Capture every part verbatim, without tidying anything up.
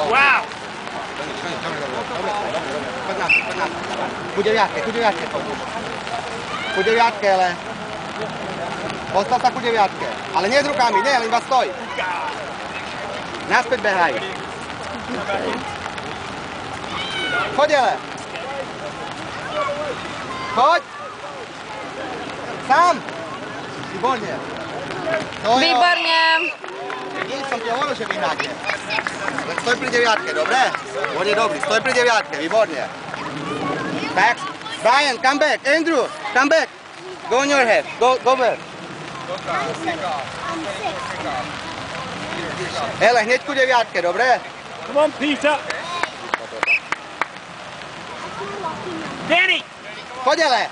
Wow! Ku deviatke, ku deviatke. Ku deviatke, ale... Postav sa ku deviatke. Ale nie s rukami, nie, len iba stoj. Naspäť behaj. Choď, ale. Choď. Sám. Výborne. Výborne. Vidíš, som ti hovoril, že vyhráte. Stoj pri deviatke, dobre? On je dobrý, stoj pri deviatke, výborne. Tak, Brian, come back, Andrew, come back. Go on your head, go, go back. Hele, hneď ku deviatke, dobre? Come on, Peter! Danny! Choď, hele.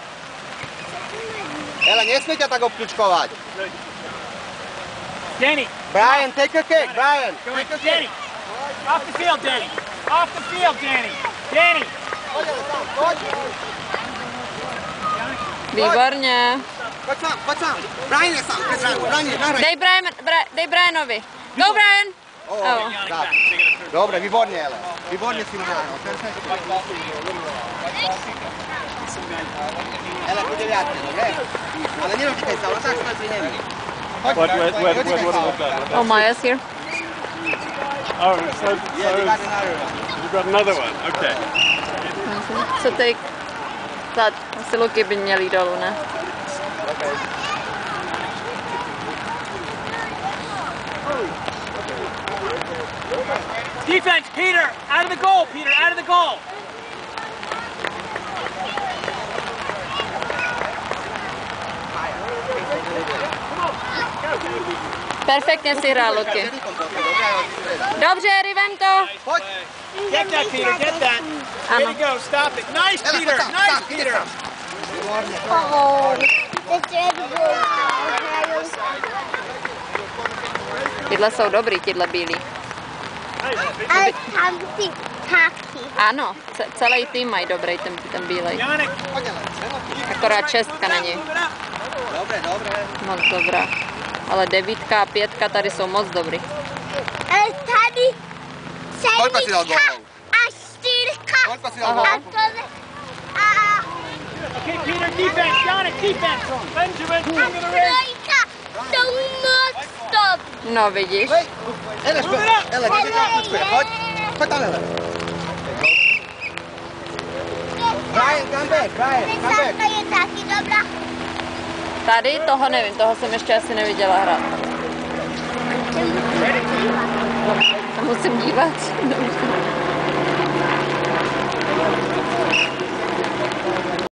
Hele, nesmie ťa tak obklúčkovať. Danny! Brian, take a kick, Brian. Go in, Danny! Off the field, Danny! Off the field, Danny! Danny! Výborně. Poď sám, poď sám. Brian je sám, bez ránu, Brian, nahraj. Dej, Brian, Bra, dej Brianovi. Go, Brian! Oh, Oh. tak. Dobre, výborne, ale. Výborne si nahral. Hele, ku deviatke, dobre? Ale nerozíkaj sa, ale tak stoj pri nemi. What, what, what, what, what was that? Oh, Maya's here. Oh, so, so Yeah, you got another one. you've got another one, okay. Co teď? Zad, asi Luky by měl jít dolů, ne? Okay. Defense, Peter! Out of the goal, Peter! Out of the goal! Perfektně si hrál, Luky. Dobře, Rivento. Poď. Get that, Peter! Get that! Way to go! Stop it! Nice, Hele, Peter! poď sám, Nice, sám, ide Peter! sám. Výborne. Oh, it's Red Bull. Tyhle jsou dobrý, tyhle bílí. Ale tam ty taky. Ano, ce- celý tým mají dobrý, ten, ten bílej. Yannick! Poď, ale. Akorát šestka není Move it up! Dobre, dobre. moc dobrá. Ale devítka a pětka tady jsou moc dobrý. Ale tady Koľko si dal sedmička gólov? a čtyřka. Koľko si dal Aha. A gólov? tohle a, Okay, Peter, defense! Yannick, defense! Benjamin, a bring to the ring! trojka. To moc dobrý. No vidíš, Hele, špe, hele, kde ťa odpučkuje, poď. Poď tam, hele. Brian, come back, Brian, come back. Desárka je taky dobrá. tady toho nevím, toho jsem ještě asi neviděla hrát. Se musím dívat.